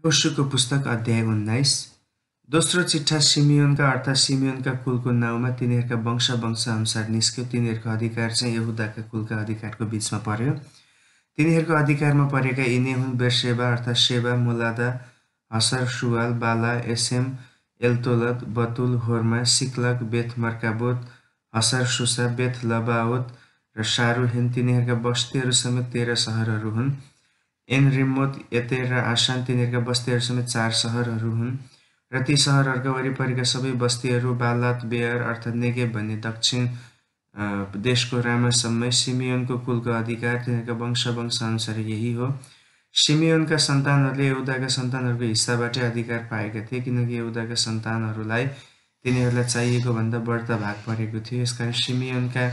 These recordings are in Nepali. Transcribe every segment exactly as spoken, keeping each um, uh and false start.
यहोशूको पुस्तक अध्याय उन्नाइस। दोस्रो चिट्ठा सिमियोनका अर्थात् सिमियोनका कुलको नाउँमा तिनीहरूका वंश वंश अनुसार निस्क्यो। तिनीहरूको अधिकार चाहिँ यहुदाका कुलका अधिकारको बीचमा पर्यो। तिनीहरूको अधिकारमा परेका यिनै हुन्: बेर्सेबा अर्थात् सेबा, मोलादा, हसर सुवाल, बाला, एसेम, एल्तोलद, बतुल, होर्मा, सिक्लग, बेथ मर्काबोत, हसर सुसा, बेथ लबाओत र सारुहेन। तिनीहरूका बस्तीहरू समेत तेह्र सहरहरू हुन्। एन रिम्मोत, यतेर र आसान तिनीहरूका बस्तीहरू समेत चार सहरहरू हुन् र ती सहरहरूका वरिपरिका सबै बस्तीहरू बालात बेयर अर्थात् नेगेब भन्ने दक्षिण देशको रामासम्मै। सिमियोनको कुलको अधिकार तिनीहरूका वंश वंश अनुसार यही हो। सिमियोनका सन्तानहरूले यहुदाका सन्तानहरूको हिस्साबाटै अधिकार पाएका थिए, किनकि यहुदाका सन्तानहरूलाई तिनीहरूलाई चाहिएको भन्दा बढ्ता भाग परेको थियो। यसकारण सिमियोनका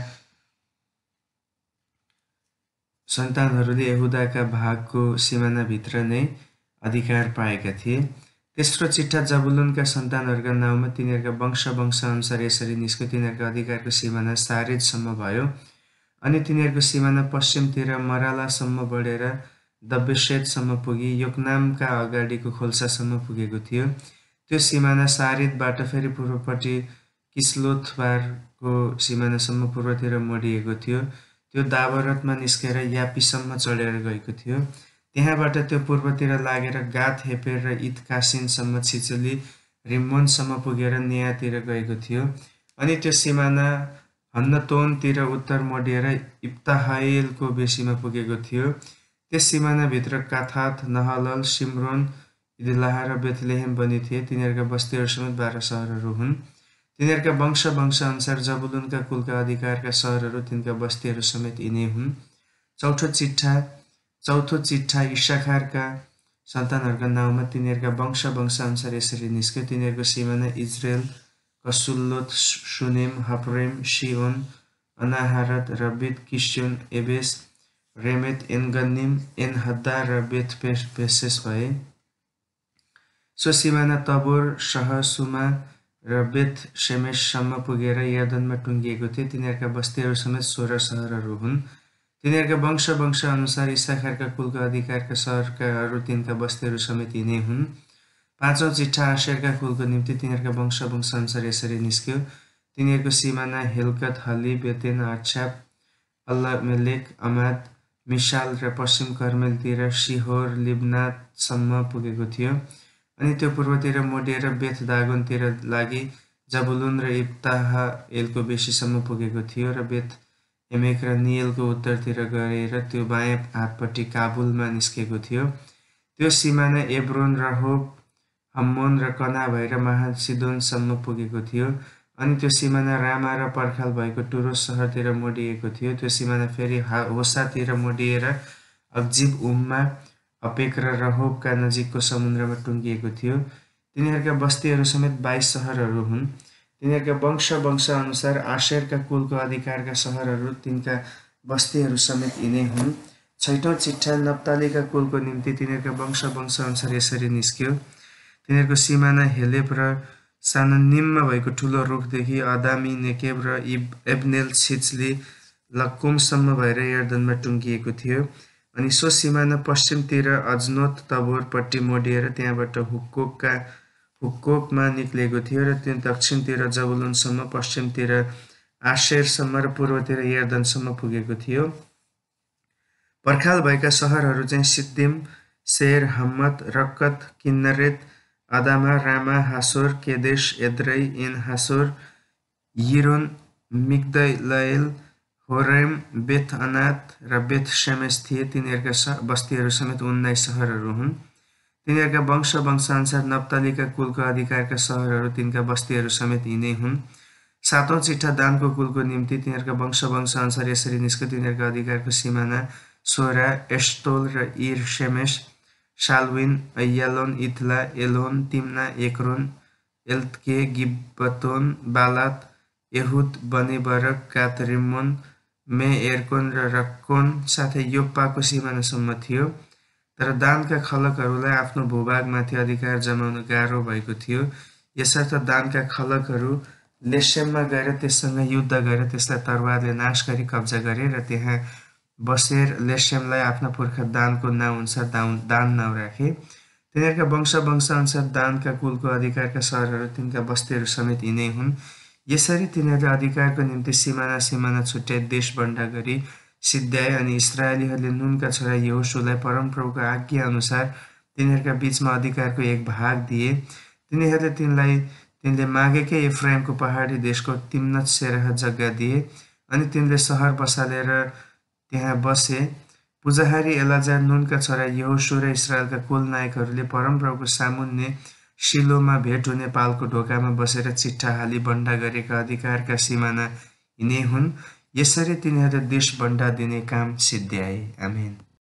सन्तानहरूले यहुदाका भागको सिमानाभित्र नै अधिकार पाएका थिए। तेस्रो चिट्ठा जबुलुनका सन्तानहरूका नाउँमा तिनीहरूका वंश वंश अनुसार यसरी निस्क्यो। तिनीहरूका अधिकारको सिमाना सारेजसम्म भयो अनि तिनीहरूको सिमाना पश्चिमतिर मरालासम्म बढेर दब्बेसेतसम्म पुगी योकनामका अगाडिको खोल्सासम्म पुगेको थियो। त्यो सिमाना सारेदबाट फेरि पूर्वपट्टि किस्लोथबारको सिमानासम्म पूर्वतिर मोडिएको थियो। त्यो दाबरतमा निस्केर यापीसम्म चढेर गएको थियो। त्यहाँबाट त्यो पूर्वतिर लागेर गात हेपेर र इतकासिनसम्म छिचली रिम्मोनसम्म पुगेर नेयातिर गएको थियो। अनि त्यो सिमाना हन्नतोनतिर उत्तर मोडिएर इप्ताहयेलको बेसीमा पुगेको थियो। त्यस सिमानाभित्र काथात, नहलल, सिम्रोन, इदलाह र बेथलेहेम बनी थिए। तिनीहरूका बस्तीहरू समेत बाह्र सहरहरू हुन्। तिनीहरूका वंश वंश अनुसार जबुलुनका कुलका अधिकारका सहरहरू तिनका बस्तीहरू समेत यिनै हुन्। चौथो चिट्ठा चौथो चिट्ठा इस्साखारका सन्तानहरूका नाउँमा तिनीहरूका वंश वंश अनुसार यसरी निस्क्यो। तिनीहरूको सिमाना Jezreel, Chesulloth, Shunem, Hapharaim, Shion, Anaharath, Rabbith, Kishion, Ebez, Remeth, En Gannim, En Haddah र बेथपेसेस भए। सो सिमाना तबोर, सहसुमा र बेथ शेमेससम्म पुगेर यर्दनमा टुङ्गिएको थियो। तिनीहरूका बस्तीहरू समेत सोह्र सहरहरू हुन्। तिनीहरूका वंश वंश अनुसार इस्साखारका कुलका अधिकारका सहरकाहरू तिनका बस्तीहरू समेत यिनै हुन्। पाँचौँ चिट्ठा आशेरका कुलको निम्ति तिनीहरूका वंश वंश अनुसार यसरी निस्क्यो। तिनीहरूको सिमाना हेल्कत, हली, बेतेन, अक्षाप, अल्लामेलेक, अमाद, मिसाल र पश्चिम कर्मेलतिर सिहोर लिब्नातसम्म पुगेको थियो। अनि त्यो पूर्वतिर मोडिएर बेथ दागोनतिर लागि जबुलुन र इप्ताहयेलको बेसीसम्म पुगेको थियो र बेथ एमेक र नियलको उत्तरतिर गएर त्यो बायाँ हातपट्टि काबुलमा निस्केको थियो। त्यो सिमाना एब्रोन, रहोब, हम्मोन र कना भएर महासिदोनसम्म पुगेको थियो। अनि त्यो सिमाना रामा र पर्खाल भएको टुरोस सहरतिर मोडिएको थियो। त्यो सिमाना फेरि होसातिर मोडिएर अक्जिब, उम्मा, अपेक र रहोबका नजिकको समुद्रमा टुङ्गिएको थियो। तिनीहरूका बस्तीहरू समेत बाइस सहरहरू हुन्। तिनीहरूका वंश वंश अनुसार आशेरका कुलको अधिकारका सहरहरू तिनका बस्तीहरू समेत यिनै हुन्। छैटौँ चिट्ठा नप्तालीका कुलको निम्ति तिनीहरूका वंश वंश अनुसार यसरी निस्क्यो। तिनीहरूको सिमाना हेलेब र सानन्निममा भएको ठुलो रुखदेखि अदामी, नेकेब र एब्नेल, छिचली, लक्कुमसम्म भएर यर्दनमा टुङ्गिएको थियो। अनि सो सिमाना पश्चिमतिर अजनोत तबोरपट्टि मोडिएर त्यहाँबाट हुक्कोकका हुक्कोकमा निक्लेको थियो र त्यो दक्षिणतिर जबुलुनसम्म, पश्चिमतिर आशेरसम्म र पूर्वतिर यर्दनसम्म पुगेको थियो। पर्खाल भएका सहरहरू चाहिँ Ziddim, Zer, Hammath, Rakkath, Chinnereth, Adamah, Ramah, Hazor, Kedesh, Edrei, En Hazor, Iron, Migdal El, Horem, Beth Anath र बेथ शेमेस थिए। तिनीहरूका बस्तीहरू समेत उन्नाइस सहरहरू हुन्। तिनीहरूका वंश वंश अनुसार नप्तालीका कुलको अधिकारका सहरहरू तिनका बस्तीहरू समेत यिनै हुन्। सातौँ चिट्ठा दानको कुलको निम्ति तिनीहरूका वंश वंश अनुसार यसरी निस्क्यो। तिनीहरूका अधिकारको सिमाना सोरा, एस्टोल र इर शेमेस, Shaalabbin, Aijalon, Ithlah, Elon, Timnah, Ekron, Eltekeh, Gibbethon, Baalath, Jehud, Bene Berak, Gath Rimmon, मे एर्कोन र रक्कोन साथै योप्पाको सिमानासम्म थियो। तर दानका खलकहरूलाई आफ्नो भूभागमाथि अधिकार जमाउन गाह्रो भएको थियो। यसर्थ दानका खलकहरू लेसेममा गएर त्यससँग युद्ध गरेर त्यसलाई तरवारले नाश गरी कब्जा गरे र त्यहाँ बसेर लेसेमलाई आफ्ना पुर्खा दानको नाउँ अनुसार दान नाउँ राखे। तिनीहरूका वंश वंशअनुसार दानका कुलको अधिकारका सहरहरू तिनका बस्तीहरू समेत यिनै हुन्। यसरी तिनीहरूले अधिकारको निम्ति सिमाना सिमाना छुट्याई देशबन्डा गरी सिद्ध्याए अनि इस्राएलीहरूले नुनका छोरा यहोशूलाई परमप्रभुको आज्ञाअनुसार तिनीहरूका बीचमा अधिकारको एक भाग दिए। तिनीहरूले तिनलाई तिनले मागेकै एफ्राइमको पहाडी देशको तिम्नत सेरह जग्गा दिए अनि तिनले सहर बसालेर त्यहाँ बसे। पुजाहारी एलाजार, नुनका छोरा यहोशू र इस्राएलका कुल नायकहरूले परमप्रभुको सामुन्ने शिलोमा भेट हुने पालको ढोकामा बसेर चिट्ठा हाली बन्डा गरेका अधिकारका सिमाना यिनै हुन्। यसरी तिनीहरूले देश बन्डा दिने काम सिद्ध्याए। आमेन।